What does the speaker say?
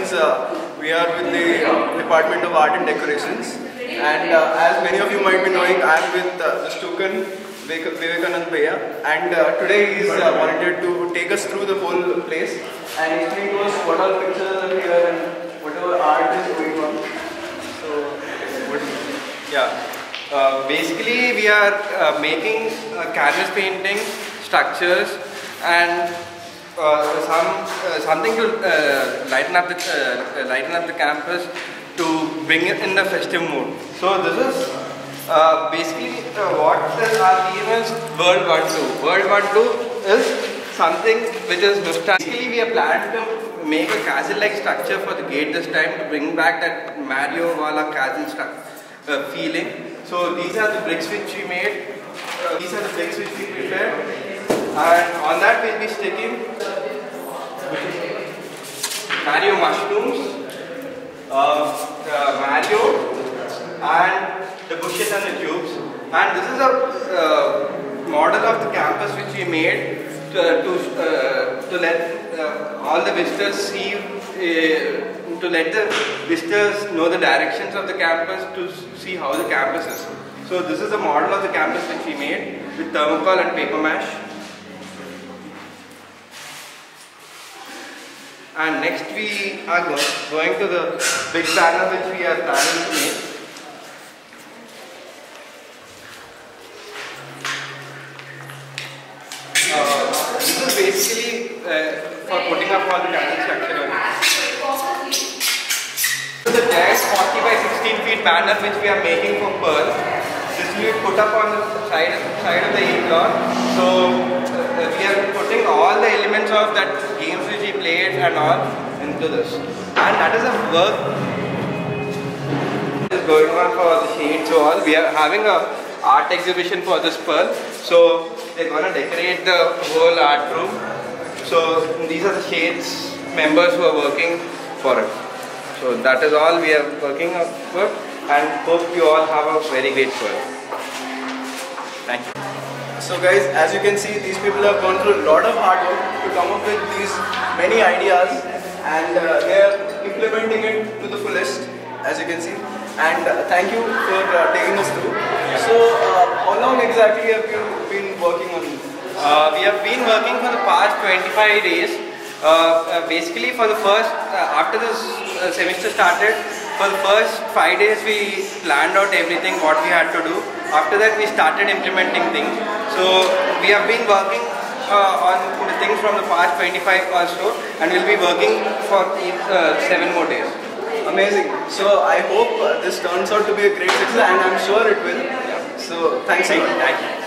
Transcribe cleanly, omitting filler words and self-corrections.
is we are with the Department of Art and Decorations, and as many of you might be knowing, I am with the Stukan Vivekanand Bhaiya, and today he is volunteered to take us through the whole place and explain to us what all pictures are here and whatever art is going on. So, basically we are making canvas painting structures and something to lighten up the campus to bring it in the festive mood. So this is basically what our theme is. World 1-2. World 1-2 is something which is nostalgic. Basically we are planning to make a castle-like structure for the gate this time to bring back that Mario Wala castle feeling. So these are the bricks which we made. These are the bricks which we prepared, and on that we'll be sticking Mario mushrooms, Mario, and the bushes and the tubes. And this is a model of the campus which we made to let all the visitors see, to let the visitors know the directions of the campus, to see how the campus is. So this is the model of the campus which we made with thermocol and paper mache. And next we are going to the big banner which we are planning to make. This is basically for putting up all the castle structure on it. This is the giant 40 by 16 feet banner which we are making for Pearl. This will be put up on the side of the E-block. So we are putting all the elements of that games which we played and all into this. And that is a work is going on for the shades wall. We are having a art exhibition for this Pearl. So they're going to decorate the whole art room. So these are the shades members who are working for it. So that is all we are working for, and hope you all have a very great Pearl. Thank you. So guys, as you can see, these people have gone through a lot of hard work to come up with these many ideas, and they are implementing it to the fullest, as you can see. And thank you for taking us through. So how long exactly have you been working on this? We have been working for the past 25 days. Basically for the first, after this semester started, for the first 5 days we planned out everything what we had to do. After that we started implementing things. So we have been working on the things from the past 25 or so, and we'll be working for 7 more days. Amazing. So I hope this turns out to be a great success, and I'm sure it will. Yeah. So thanks a lot. Thank you.